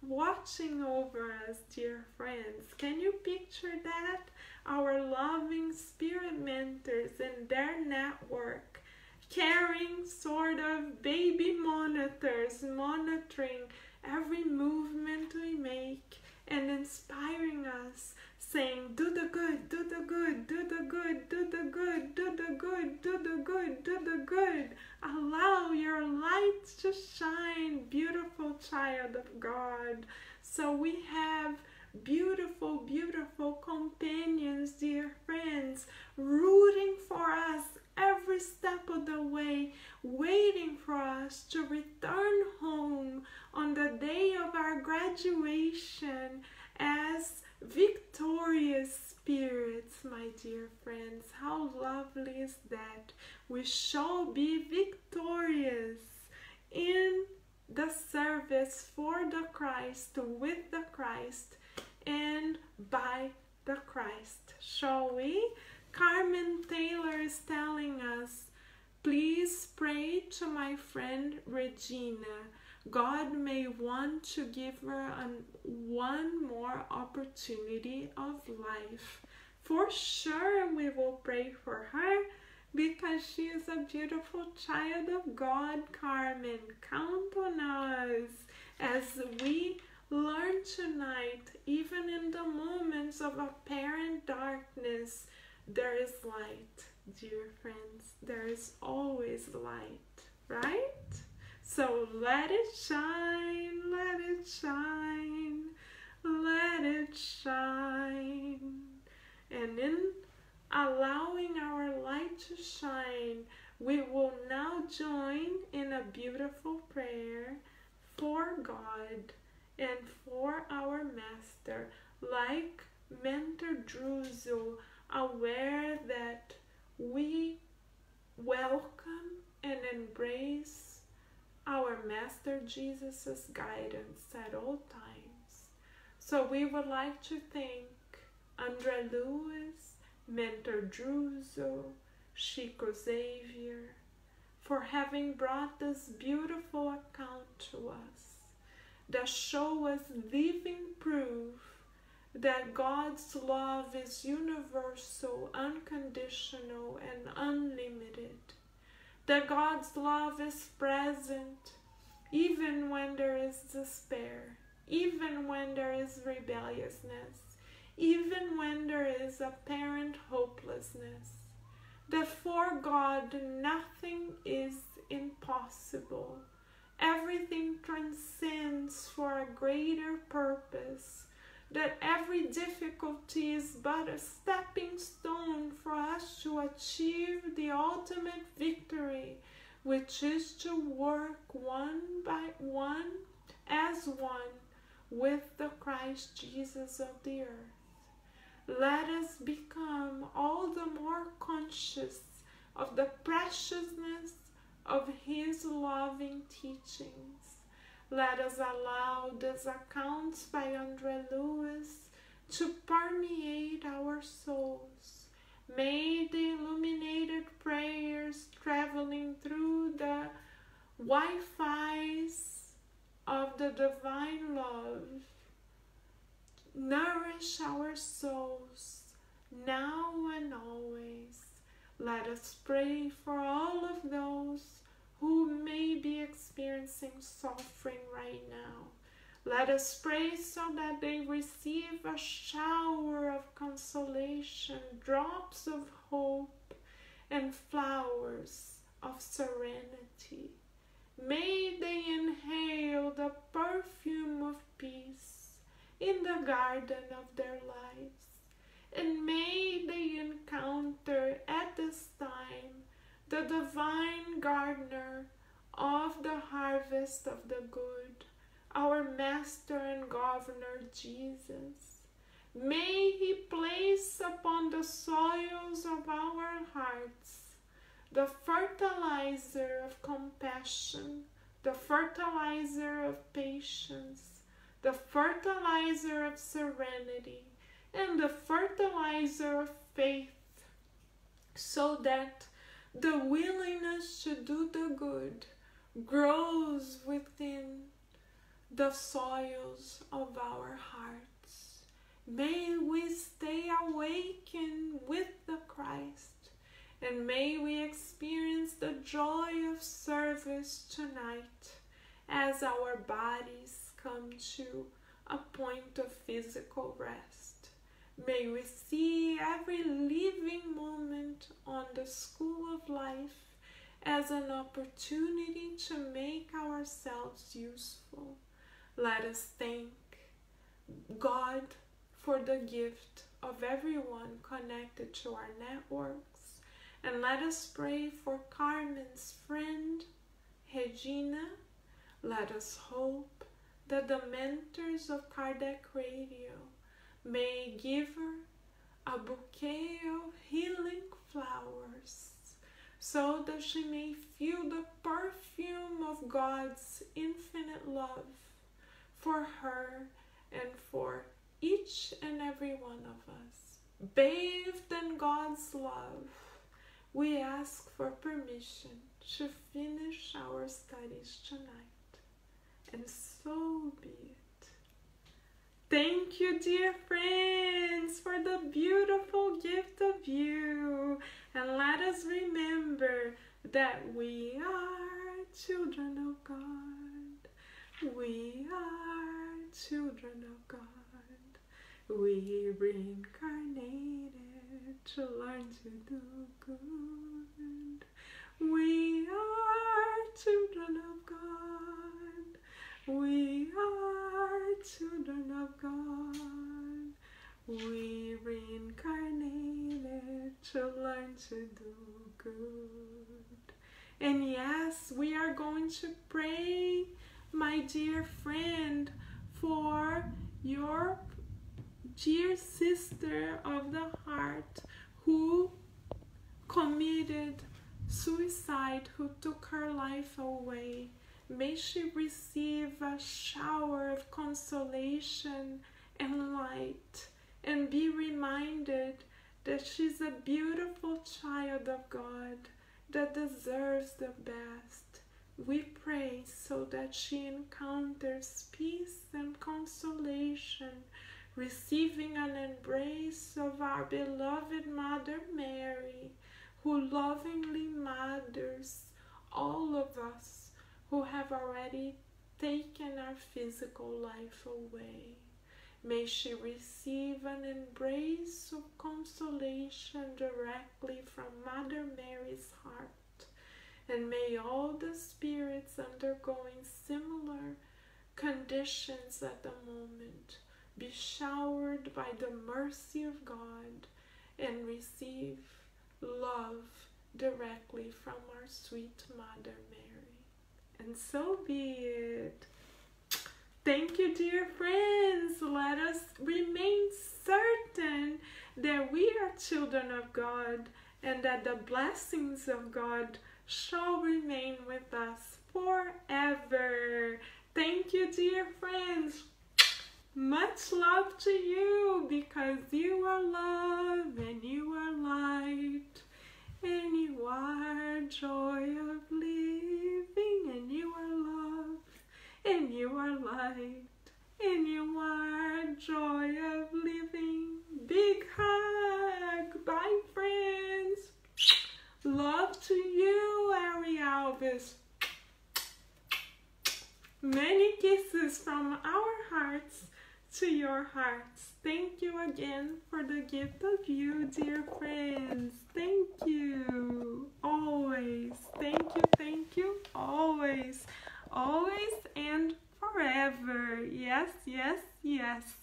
watching over us, dear friends. Can you picture that? Our loving spirit mentors and their network carrying sort of baby monitors, monitoring every movement we make and inspiring us, saying, do the good, do the good, do the good, do the good, do the good, do the good, do the good. Allow your light to shine, beautiful child of God. So we have beautiful, beautiful companions, dear friends, rooting for us every step of the way, waiting for us to return home on the day of our graduation as victorious spirits, my dear friends. How lovely is that? We shall be victorious in the service for the Christ, with the Christ, and by the Christ. Shall we? Carmen Taylor is telling us, please pray to my friend Regina. God may want to give her one more opportunity of life. For sure we will pray for her because she is a beautiful child of God, Carmen. Count on us as we learn tonight, even in the moments of apparent darkness, there is light, dear friends. There is always light, right? So let it shine, let it shine, let it shine. And in allowing our light to shine, we will now join in a beautiful prayer for God and for our Master, like Mentor Druzel, aware that we welcome and embrace our Master Jesus' guidance at all times. So we would like to thank Andre Lewis, Mentor Druzel, Chico Xavier, for having brought this beautiful account to us that show us living proof that God's love is universal, unconditional, and unlimited. That God's love is present even when there is despair, even when there is rebelliousness, even when there is apparent hopelessness. That for God nothing is impossible. Everything transcends for a greater purpose. That every difficulty is but a stepping stone for us to achieve the ultimate victory, which is to work one by one as one with the Christ Jesus of the earth. Let us become all the more conscious of the preciousness of His loving teachings. Let us allow these accounts by Andre Lewis to permeate our souls. May the illuminated prayers traveling through the Wi-Fi's of the divine love nourish our souls now and always. Let us pray for all of those who may be experiencing suffering right now. Let us pray so that they receive a shower of consolation, drops of hope, and flowers of serenity. May they inhale the perfume of peace in the garden of their lives. And may they encounter at this time the divine gardener of the harvest of the good, our Master and Governor Jesus. May He place upon the soils of our hearts the fertilizer of compassion, the fertilizer of patience, the fertilizer of serenity, and the fertilizer of faith, so that the willingness to do the good grows within the soils of our hearts. May we stay awakened with the Christ, and may we experience the joy of service tonight as our bodies come to a point of physical rest. May we see every living moment on the school of life as an opportunity to make ourselves useful. Let us thank God for the gift of everyone connected to our networks, and let us pray for Carmen's friend, Regina. Let us hope that the mentors of Kardec Radio may give her a bouquet of healing flowers, so that she may feel the perfume of God's infinite love for her and for each and every one of us. Bathed in God's love, we ask for permission to finish our studies tonight, and so be it. Thank you, dear friends, for the beautiful gift of you. And let us remember that we are children of God. We are children of God. We reincarnated to learn to do good. We are children of God. We are children of God. We reincarnated to learn to do good. And yes, we are going to pray, my dear friend, for your dear sister of the heart who committed suicide, who took her life away. May she receive a shower of consolation and light, and be reminded that she's a beautiful child of God that deserves the best. We pray so that she encounters peace and consolation, receiving an embrace of our beloved Mother Mary, who lovingly mothers all of us who have already taken our physical life away. May she receive an embrace of consolation directly from Mother Mary's heart, and may all the spirits undergoing similar conditions at the moment be showered by the mercy of God and receive love directly from our sweet Mother Mary. And so be it. Thank you, dear friends. Let us remain certain that we are children of God, and that the blessings of God shall remain with us forever. Thank you, dear friends. Much love to you, because you are love and you are light, and you are joy of living, and you are love, and you are light, and you are joy of living. Big hug. Bye, friends. Love to you, Ari Alves. Many kisses from our hearts to your hearts. Thank you again for the gift of you, dear friends. Thank you. Always. Thank you. Always. Always and forever. Yes, yes, yes.